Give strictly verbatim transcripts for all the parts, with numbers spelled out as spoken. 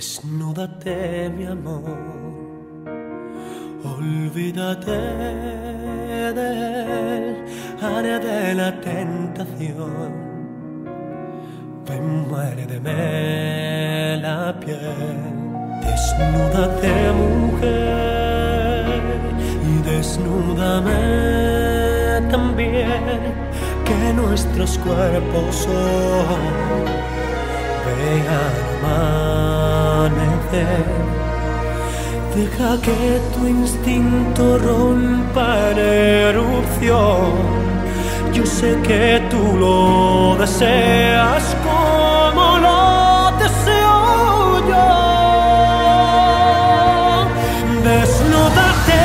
Desnúdate, mi amor, olvídate de él, área de la tentación. Ven, muérdeme la piel, desnúdate, mujer, y desnúdame también, que nuestros cuerpos son vean amanecer. Deja que tu instinto rompa en erupción. Yo sé que tú lo deseas como lo deseo yo. Desnúdate,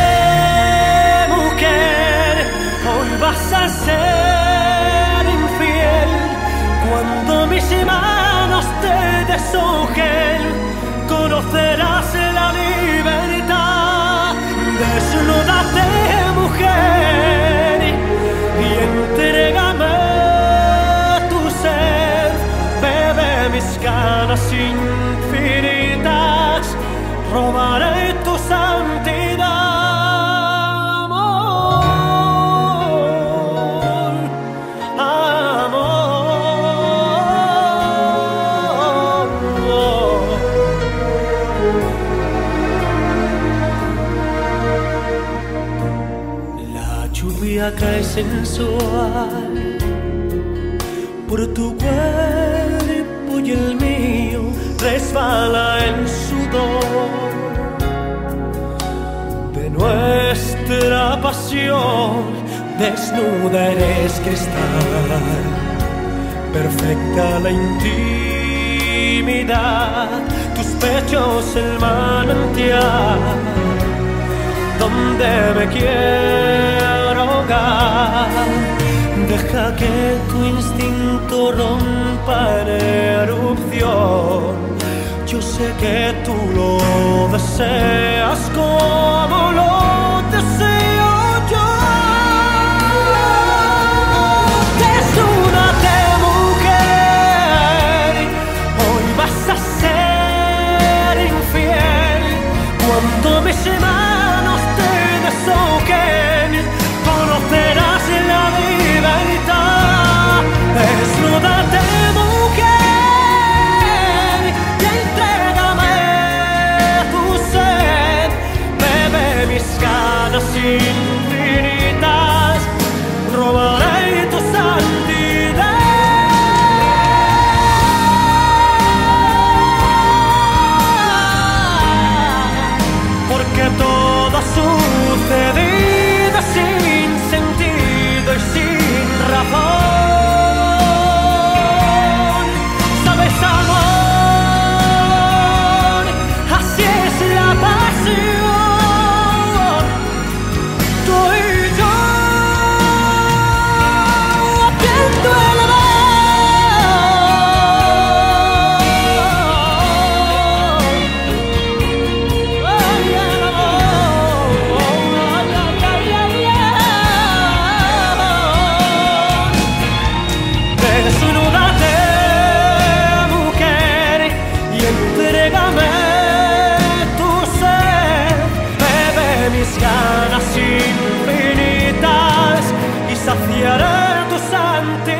mujer, hoy vas a ser infiel cuando mis manos te deshojen. Conocerás la libertad. Desnúdate, mujer, y entrégame tu sed. Bebe mis ganas infinitas, robaré tu santidad. Lluvia cae sensual por tu cuerpo y el mío resbala el sudor de nuestra pasión. Desnuda eres cristal, perfecta la intimidad, tus pechos el manantial donde me quiero ahogar. Deja que tu instinto rompa en erupción. Yo sé que tú lo deseas como lo deseo yo. Desnúdate, mujer, hoy vas a ser infiel cuando mis manos te deshojen. Conocerás la libertad. Desnúdate, mujer, y entrégame tu sed. Bebe mis ganas infinitas, robaré tu santidad. Porque todo ha sucedido sin sentido y sin razón. ¿Sabes, amor? Así es la pasión. Tú y yo viendo el ganas infinitas y saciaré tu santidad.